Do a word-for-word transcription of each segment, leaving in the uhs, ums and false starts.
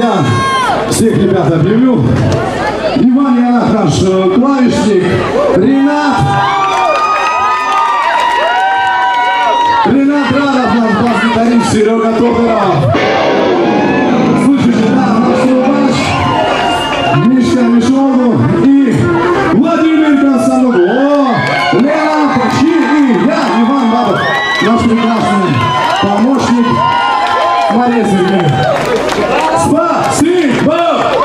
Я всех ребят объявлю. Иван Янах, наш клавишник. Ренат. Ренат Радов, наш бас-гитарист. Серега Тохаров. Слышите, да, наш Рубач. Мишка Мишогу и Владимир Константинов. О, Лена Почи и я, Иван Бабов. Наш прекрасный помощник. Мария Сергеевна. Спасибо!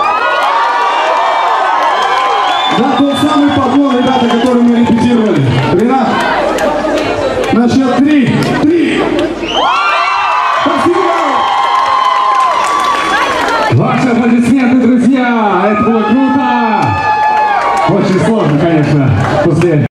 Да, тот самый поклон, ребята, который мы репетировали. Ренат, на счет три. Три! Спасибо! Ваши аплодисменты, друзья! Это было круто! Очень сложно, конечно, после...